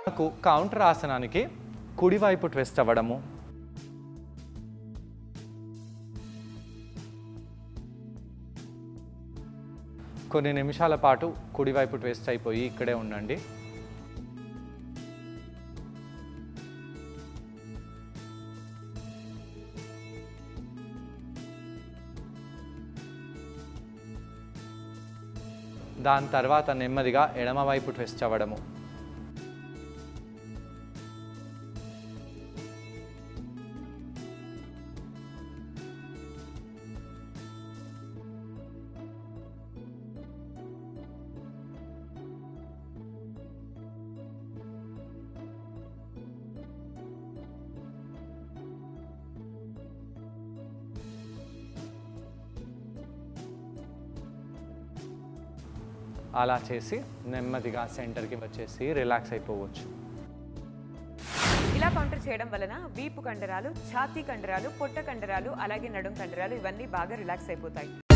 Counter ఆసనానికి కుడివైపు twist అవ్వడము, కొన్ని నిమిషాల పాటు కుడివైపు ట్విస్ట్ అయిపోయి ఇక్కడే ఉండండి. దాని తర్వాత నెమ్మదిగా ఎడమవైపు ట్విస్ట్ అవ్వడము, అలా చేసి నెమ్మదిగా సెంటర్కి వచ్చేసి రిలాక్స్ అయిపోవచ్చు. ఇలా కౌంటర్ చేయడం వలన వీపు కండరాలు, ఛాతీ కండరాలు, పొట్ట కండరాలు, అలాగే నడుం కండరాలు ఇవన్నీ బాగా రిలాక్స్ అయిపోతాయి.